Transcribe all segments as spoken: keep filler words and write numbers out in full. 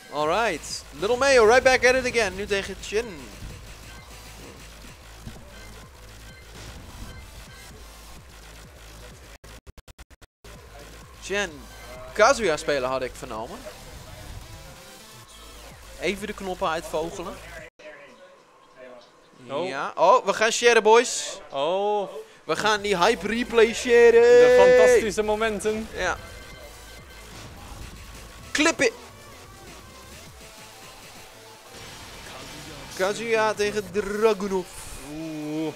Alright. Little Mayo, right back at it again. Nu tegen Chin. Chen. Kazuya spelen had ik vernomen. Even de knoppen uitvogelen. Oh. Ja. Oh, we gaan sharen, boys. Oh, We gaan die hype replay sharen. de fantastische momenten. Ja. Clip it. Kazuya tegen Dragunov. Oeh.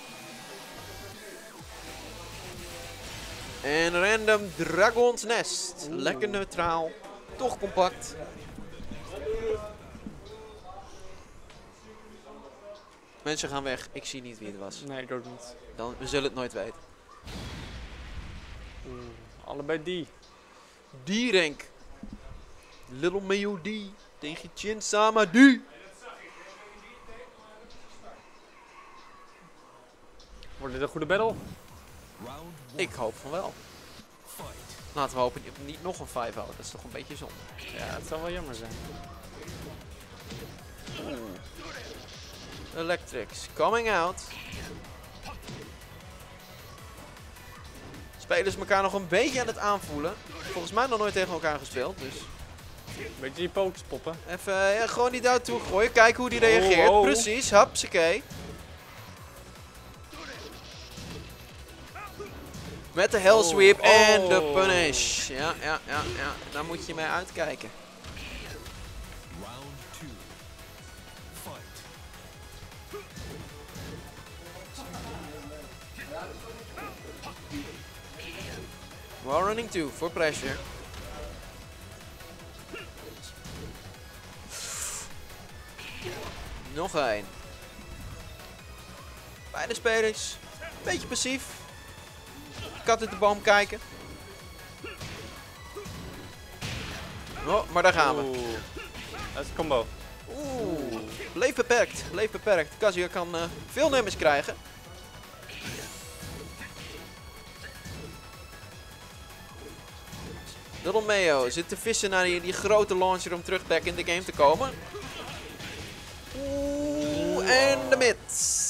En random Dragon's Nest. Lekker neutraal. Toch compact. Mensen gaan weg. Ik zie niet wie het was. Nee, ik ook niet. Dan, we zullen het nooit weten. Oeh. Allebei die. D-rank. Little Mayo D. Tegen Chin Sama D. Wordt dit een goede battle? Ik hoop van wel. Laten we hopen op niet nog een vijf houden. Dat is toch een beetje zonde. Ja, het zou wel jammer zijn. Electrics coming out. Spelers elkaar nog een beetje aan het aanvoelen. Volgens mij nog nooit tegen elkaar gespeeld. Dus Beetje die pokes poppen. even uh, ja, gewoon die duw toegooien. Kijken hoe die reageert. Oh, oh. Precies, hapsakee. Met de hell sweep Oh, en de oh. punish. Ja, ja, ja, ja. Daar moet je mee uitkijken. Wall running two voor pressure. Nog één. Beide spelers. Beetje passief. Kat uit de boom kijken. Oh, maar daar gaan we. Oeh. Dat is een combo. Oeh. Leef beperkt. Leef beperkt. Kazuya kan uh, veel nummers krijgen. Little Mayo zit te vissen naar die, die grote launcher om terug back in de game te komen. Oeh, en de mid.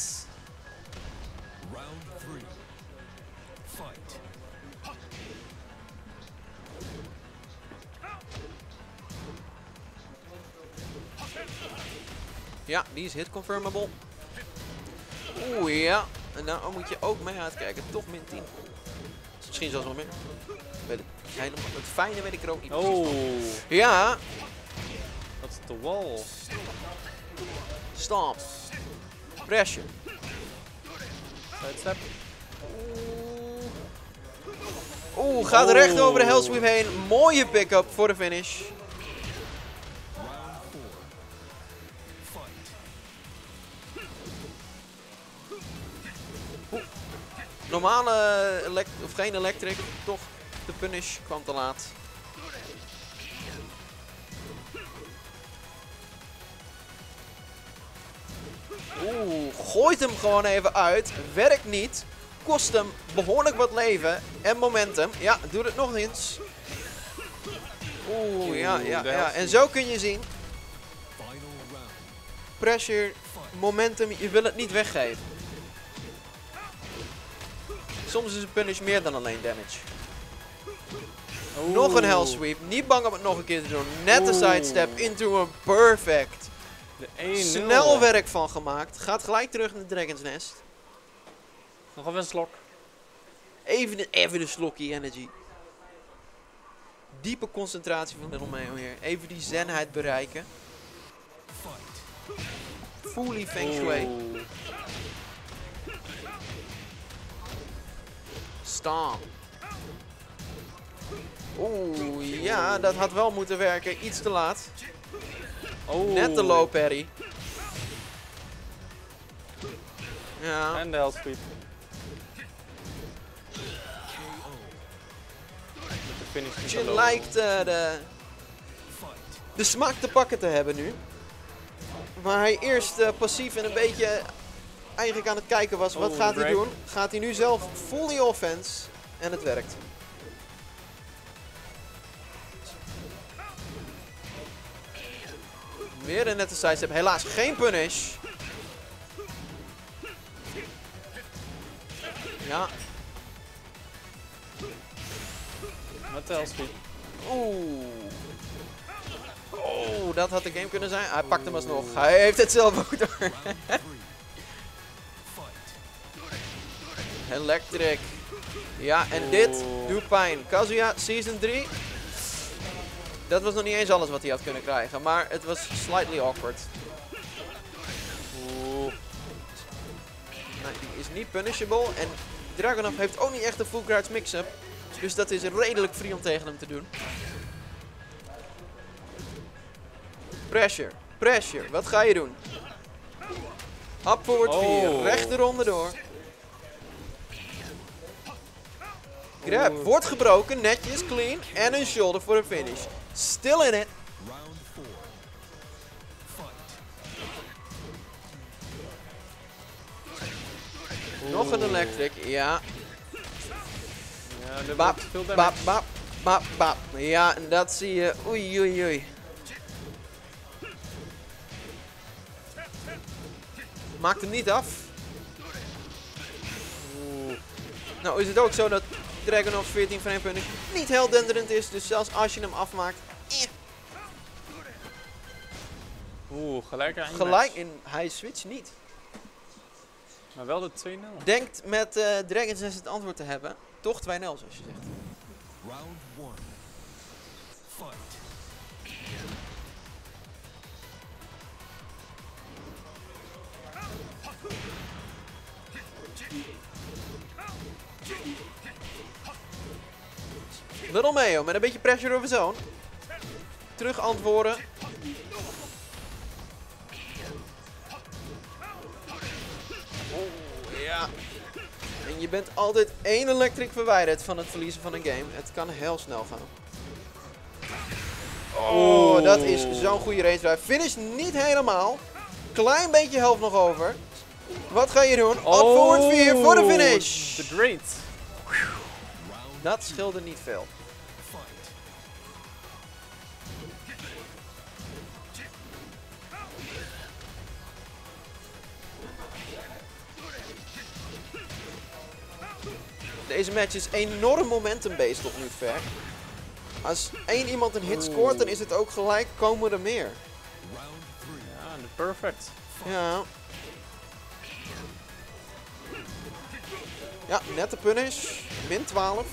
Ja, die is hit confirmable. Oeh, ja. En daar moet je ook mee uitkijken. Toch min tien. Misschien zelfs wel meer. Weet het, helemaal, het fijne weet ik er ook niet precies Oh. van. Ja. Dat is de wall. Stomp. Pressure. Sidestep. Oeh, gaat Oh. recht over de hellsweep heen. Mooie pick-up voor de finish. Oeh. Normale elect of geen electric, toch de punish kwam te laat. Oeh, gooit hem gewoon even uit. Werkt niet. Kost hem behoorlijk wat leven en momentum. Ja, doet het nog eens. Oeh, ja, ja, ja. En zo kun je zien. Pressure, momentum, je wil het niet weggeven. Soms is een punish meer dan alleen damage. Oeh. Nog een hell sweep. Niet bang om het nog een keer te doen. Net de Oeh. sidestep into een perfect. De één nul. Snel werk van gemaakt. Gaat gelijk terug naar Dragon's Nest. Nog even een slok. Even een, even een slokje energy. Diepe concentratie van Little Mayo hier. Even die zenheid bereiken. Fully feng shui. Oeh. Stomp. Oeh, ja, dat had wel moeten werken. Iets te laat. Oh. Net de low parry. Ja. En de hell sweep. Met de finish niet Je te lopen. lijkt uh, de, de smaak te pakken te hebben nu. Waar hij eerst uh, passief en een beetje eigenlijk aan het kijken was. Wat Oh, gaat hij break. doen? Gaat hij nu zelf fully offense. En het werkt. Weer een nette sidestep. Helaas geen punish. Ja. Met de L-speed. Oeh. Oh, dat had de game kunnen zijn. Hij pakt hem alsnog. Hij heeft het zelf ook door. Electric. Ja, en dit doet pijn. Kazuya, Season drie. Dat was nog niet eens alles wat hij had kunnen krijgen. Maar het was slightly awkward. Oeh. Nou, die is niet punishable. En Dragunov heeft ook niet echt een full crouch mix-up. Dus dat is redelijk free om tegen hem te doen. Pressure. Pressure. Wat ga je doen? Up forward vier. Oh. Rechte ronde door. Grab. Wordt gebroken. Netjes. Clean. En een shoulder voor een finish. Still in it. Nog een electric. Ja. Ja, dat Bap, wordt veel bap, damage. bap, bap, bap. Ja, en dat zie je. Oei, oei, oei. Maakt hem niet af. Oeh. Nou is het ook zo dat Dragunov veertien frame punten niet heel denderend is. Dus zelfs als je hem afmaakt. Eh, Oeh, gelijk aan gelijk in. Hij switcht niet. Maar wel de twee nul. Denkt met uh, Dragon's Nest het antwoord te hebben. Toch twee nul zoals je zegt. Round one. Fight. Little Mayo met een beetje pressure over zone. Terug antwoorden. Oeh, ja. En je bent altijd één electric verwijderd van het verliezen van een game. Het kan heel snel gaan. Oh, dat is zo'n goede race drive. Finish niet helemaal. Klein beetje helft nog over. Wat ga je doen? Up forward vier voor de finish. De great. Dat scheelde niet veel. Deze match is enorm momentum-based tot nu ver. Als één iemand een hit scoort, dan is het ook gelijk komen er meer. Ja, de perfect. Ja. Ja, nette punish. Min twaalf.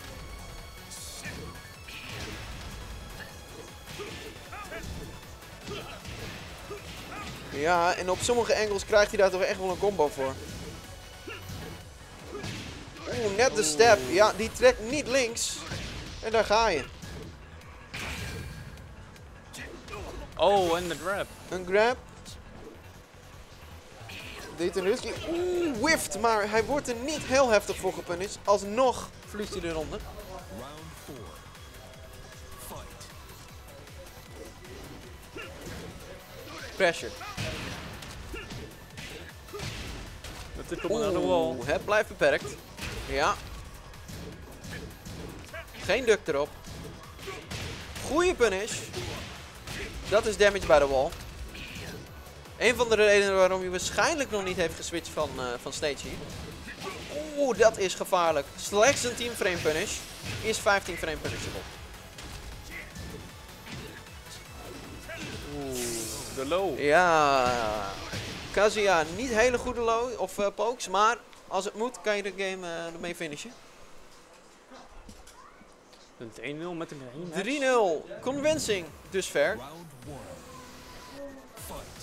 Ja, en op sommige angles krijgt hij daar toch echt wel een combo voor. Oeh, net de step. Ja, die trekt niet links. En daar ga je. Oh, en de grab. Een grab. Deed een risky. Oeh, whiffed. Maar hij wordt er niet heel heftig voor gepunished. Alsnog vliegt hij de ronde. Round four. Fight. Pressure. Met de komen naar de wall. Oeh, het blijft beperkt. Ja. Geen duck erop. Goeie punish. Dat is damage bij de wall. Een van de redenen waarom hij waarschijnlijk nog niet heeft geswitcht van, uh, van stage hier. Oeh, dat is gevaarlijk. Slechts een tien frame punish is vijftien frame punishable. Oeh, de low. Ja. Kazuya, niet hele goede low of uh, pokes, maar als het moet kan je de game uh, ermee finishen. Het één nul met een rematch. drie nul. Convincing. Dus ver. Round one. Fight.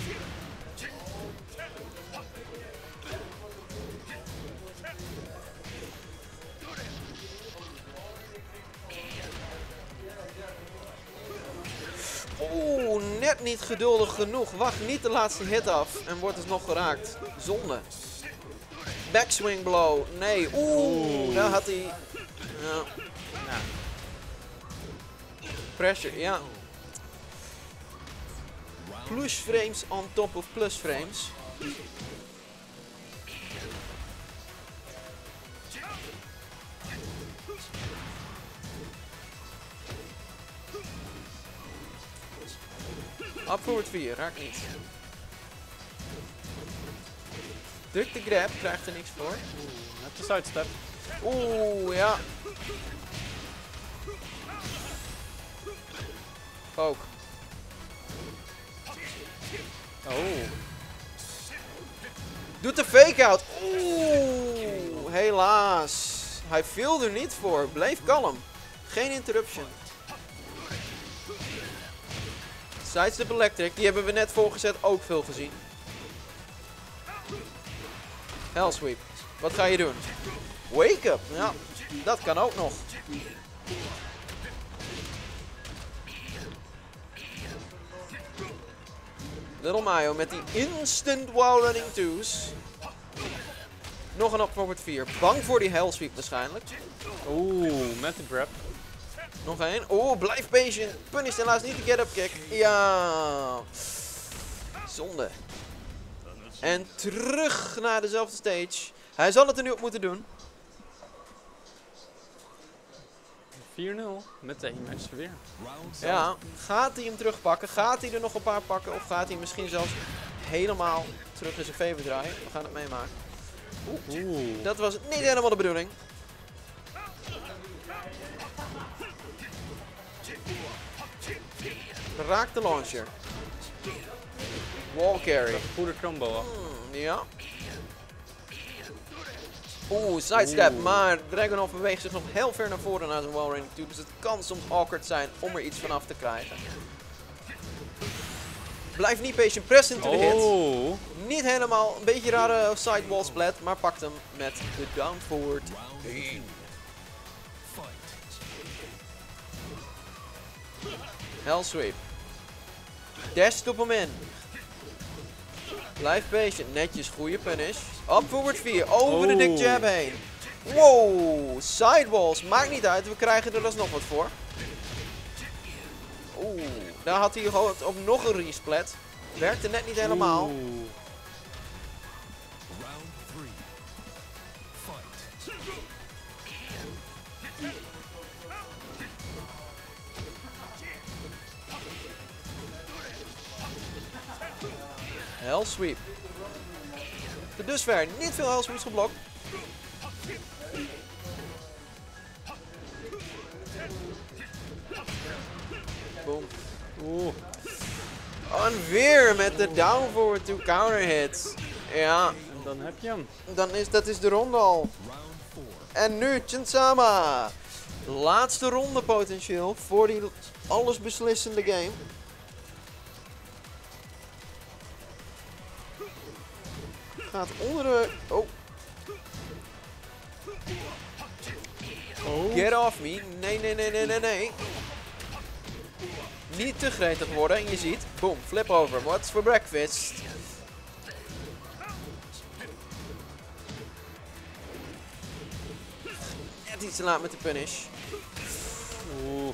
Oeh, net niet geduldig genoeg. Wacht niet de laatste hit af en wordt het nog geraakt. Zonde. Backswing blow. Nee. Oeh, daar had hij... Ja. Ja. Pressure, ja. Plus frames on top of plus frames. Up forward vier, raakt niet. Druk de grab, krijgt er niks voor. Net de sidestep. Oeh, ja. Ook. Oh. Doet de fake-out. Oeh, helaas. Hij viel er niet voor. Bleef kalm. Geen interruption. Sidestep Electric, die hebben we net voorgezet, ook veel gezien. Hellsweep. Wat ga je doen? Wake up. Ja, dat kan ook nog. Little Mayo met die instant wall running twos. Nog een up forward vier. Bang voor die Hellsweep waarschijnlijk. Oeh, met de grab. Nog één. Oeh, blijf patient. Punished helaas niet de get-up kick. Ja. Zonde. En terug naar dezelfde stage. Hij zal het er nu op moeten doen. vier nul met de match weer. Round Ja, gaat hij hem terugpakken? Gaat hij er nog een paar pakken? Of gaat hij misschien zelfs helemaal terug in zijn favor draaien? We gaan het meemaken. Oeh. Dat was niet helemaal de bedoeling. Raakt de launcher. Wall carry. Goede combo. Af. Hmm, ja. Oeh, sidestep. Oeh. Maar Dragunov beweegt zich nog heel ver naar voren naar zijn wall running toe. Dus het kan soms awkward zijn om er iets vanaf te krijgen. Blijf niet patient. Press into the hit. Oh. Niet helemaal. Een beetje rare sidewall splat. Maar pakt hem met de down forward. Round fight. Hellsweep. Dash op hem in. Blijf patient. Netjes. Goede punish. Up forward vier. Over de Oh. dick jab heen. Wow. Sidewalls. Maakt niet uit. We krijgen er alsnog wat voor. Oeh. Daar had hij gewoon ook nog een resplat. Werkte net niet helemaal. Oeh. Round three. Fight. Hellsweep. Tot dusver niet veel hellsweeps geblokt. Boom. Oeh. En weer met de down forward to counter hit. Ja, En dan heb je hem. dan is dat is de ronde al. Round four. En nu Chinsama. Laatste ronde potentieel voor die allesbeslissende game. Gaat onder de... Oh. Oh. Get off me. Nee, nee, nee, nee, nee, nee. Niet te gretig worden. En je ziet, boom, flip over. What's for breakfast? Net iets te laat met de punish. Oeh.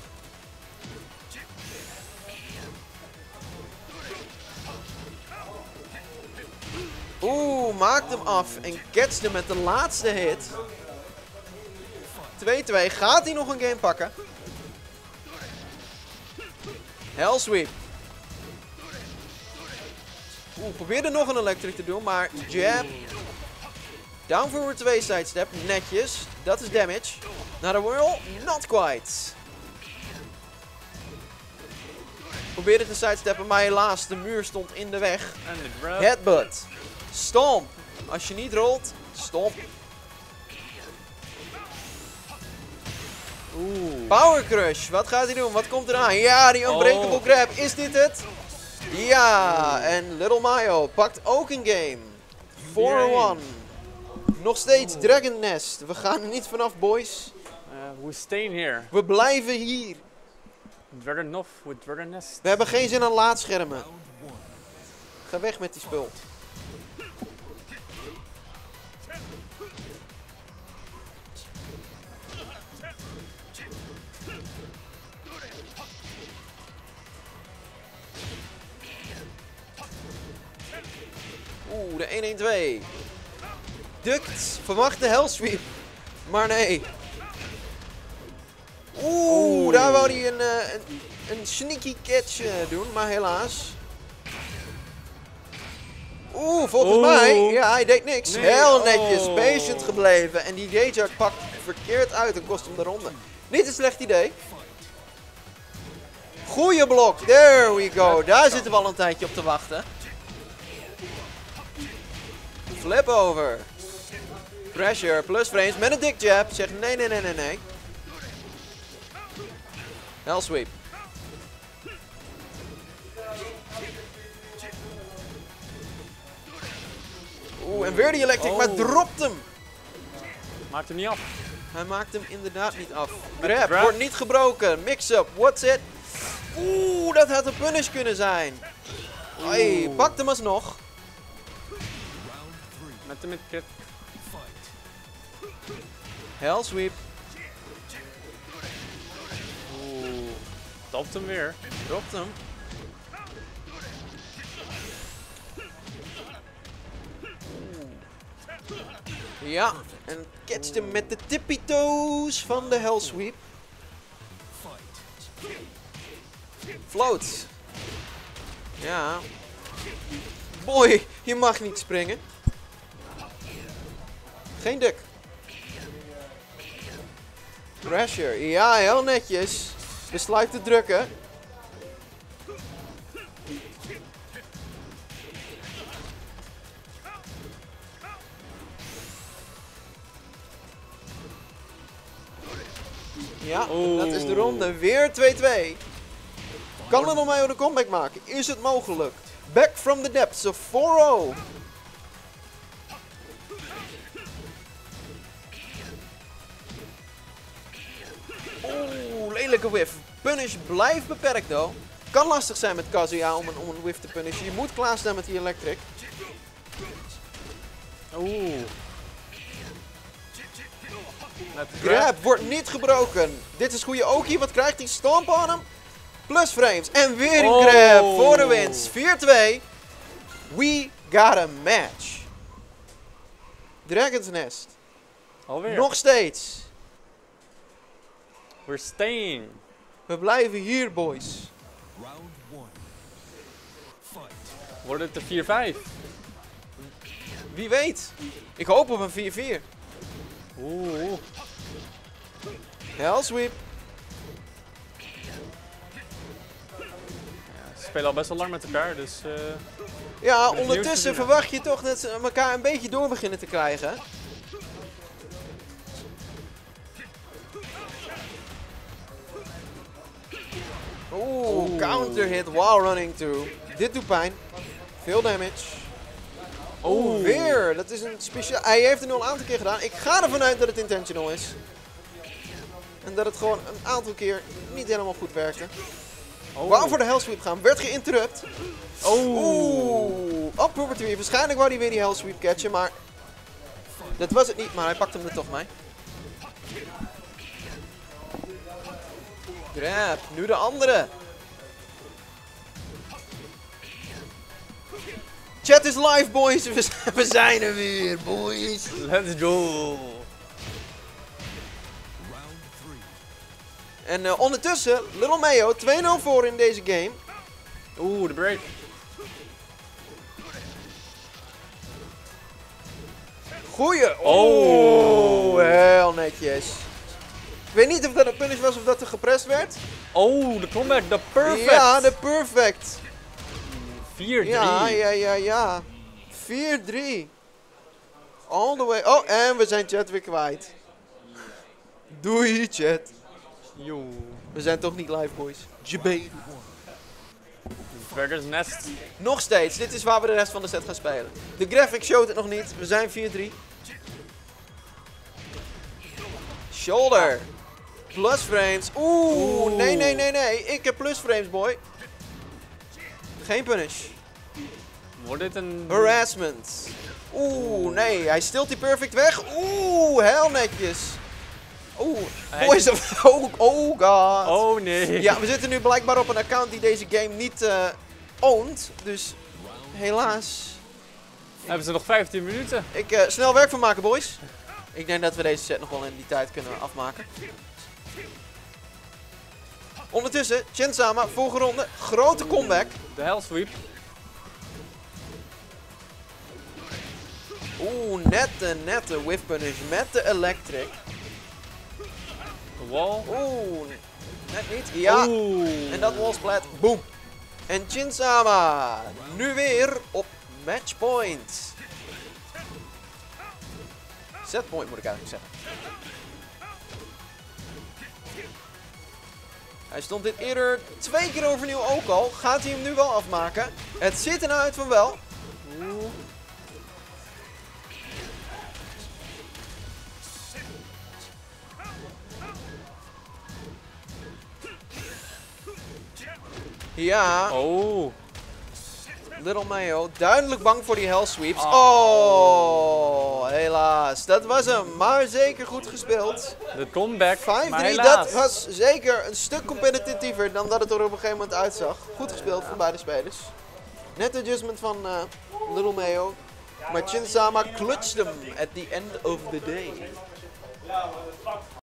Oeh, maakt hem af en catcht hem met de laatste hit. twee twee. Gaat hij nog een game pakken? Hellsweep. Oeh, probeerde nog een electric te doen, maar jab. Down forward twee sidestep, netjes. Dat is damage. Naar de whirl, not quite. Probeerde te sidesteppen, maar helaas, de muur stond in de weg. En de grab. Headbutt. Stomp. Als je niet rolt, stomp. Oeh. Power Crush. Wat gaat hij doen? Wat komt eraan? Ja, die Unbreakable Oh. Grab. Is dit het? Ja. En Little Mayo pakt ook een game. vier een. Nog steeds Dragon Nest. We gaan er niet vanaf, boys. Uh, we staying here. We blijven hier. Dragunov with Dragon Nest. We hebben geen zin aan laadschermen. Round one. Ga weg met die spul. Oeh, de een een twee. Dukt. Verwacht de Hellsweep. Maar nee. Oeh, daar wou hij een, uh, een, een sneaky catch uh, doen. Maar helaas. Oeh, volgens Oeh. mij, ja, hij deed niks. Nee, Heel netjes, oh. patient gebleven. En die Gage pakt verkeerd uit en kost hem de ronde. Niet een slecht idee. Goeie blok, there we go. Daar zitten we al een tijdje op te wachten. Flip over. Pressure, plus frames met een dick jab. Zeg nee, nee, nee, nee, nee. Hell sweep. Oeh, en weer die electric, Oh. maar dropt hem. Maakt hem niet af. Hij maakt hem inderdaad niet af. Met Grab, grab. wordt niet gebroken. Mix-up, what's it? Oeh, dat had een punish kunnen zijn. Hey, Oeh. pakt hem alsnog. Round three. Met de midkit. Fight. Hell sweep. Oeh. Topt hem weer. Dropt hem. Ja, en catcht hem met de tippy toes van de Hell sweep. Fight. Float. Ja. Boy, je mag niet springen. Geen duck. Pressure. Ja, heel netjes. Besluit te drukken. Ja, Oeh. dat is de ronde. Weer twee twee. Kan Little Mayo de comeback maken? Is het mogelijk? Back from the depths of four oh. Oeh, lelijke whiff. Punish blijft beperkt though. Kan lastig zijn met Kazuya om een, om een whiff te punishen. Je moet klaarstaan met die electric. Oeh. Met de grab. Grab wordt niet gebroken. Dit is goede Oki. Wat krijgt hij? Stomp on hem. Plus frames. En weer een Oh. grab voor de wins. vier twee. We got a match. Dragon's Nest. Alweer. Nog steeds. We're staying. We blijven hier, boys. Round one. Fight. Wordt het de vier vijf? Wie weet. Ik hoop op een vier vier. Oeh. Hell sweep. Ze spelen al best wel lang met elkaar, dus... eh, Ja, nieuws te ondertussen zien. verwacht je toch dat ze elkaar een beetje door beginnen te krijgen. Oeh, Oeh. counter hit while running through. Dit doet pijn. Veel damage. Oeh, weer. Dat is een speciaal. Hij heeft het nu al een aantal keer gedaan. Ik ga ervan uit dat het intentional is. En dat het gewoon een aantal keer niet helemaal goed werkte. Oh. Wou voor de hell sweep gaan. Werd geïnterrupt. Oh. Oeh. Op Purpatory. Waarschijnlijk wou hij weer die hell sweep catchen, maar... Dat was het niet, maar hij pakt hem er toch mee. Grab. Nu de andere. Chat is live, boys. We zijn- We zijn er weer, boys. Let's go. Round three. En uh, ondertussen, Little Mayo twee nul voor in deze game. Oeh, de break. Goeie. Oh. Oeh, heel netjes. Ik weet niet of dat een punish was of dat er geprest werd. Oh, de comeback, de perfect. Ja, de perfect. vier drie. Ja, ja, ja, ja. vier drie. All the way. Oh, en we zijn chat weer kwijt. Doei, chat. Yo. We zijn toch niet live, boys. Jebé. Dragon's Nest. Nog steeds. Dit is waar we de rest van de set gaan spelen. De graphic showt het nog niet. We zijn vier drie. Shoulder. Plus frames. Oeh, Oeh. nee, nee, nee, nee. Ik heb plus frames, boy. Geen punish. Wordt dit een... Harassment. Oeh, nee. Hij stilt die perfect weg. Oeh, heel netjes. Oeh, Hij- boys. of- Oh, oh god. Oh nee. Ja, we zitten nu blijkbaar op een account die deze game niet eh oont. Dus helaas. Hebben ze nog vijftien minuten? Ik eh, snel werk van maken, boys. Ik denk dat we deze set nog wel in die tijd kunnen afmaken. Ondertussen, Chensama, volgende ronde. Grote comeback. De hell sweep. Oeh, net de nette whiff punish met de electric. De wall. Oeh, net niet. Ja, Oeh. en dat wall splat. Boom. En Chin-sama nu weer op matchpoint. Setpoint moet ik eigenlijk zeggen. Hij stond dit eerder twee keer overnieuw ook al. Gaat hij hem nu wel afmaken? Het ziet er nou uit van wel. Oeh. Ja, Oh. Little Mayo duidelijk bang voor die hell sweeps. Oh. Oh, helaas. Dat was hem, maar zeker goed gespeeld. De comeback. vijf maar drie, helaas. dat was zeker een stuk competitiever dan dat het er op een gegeven moment uitzag. Goed gespeeld van beide spelers. Net adjustment van uh, Little Mayo. Maar Chin-sama clutched hem at the end of the day.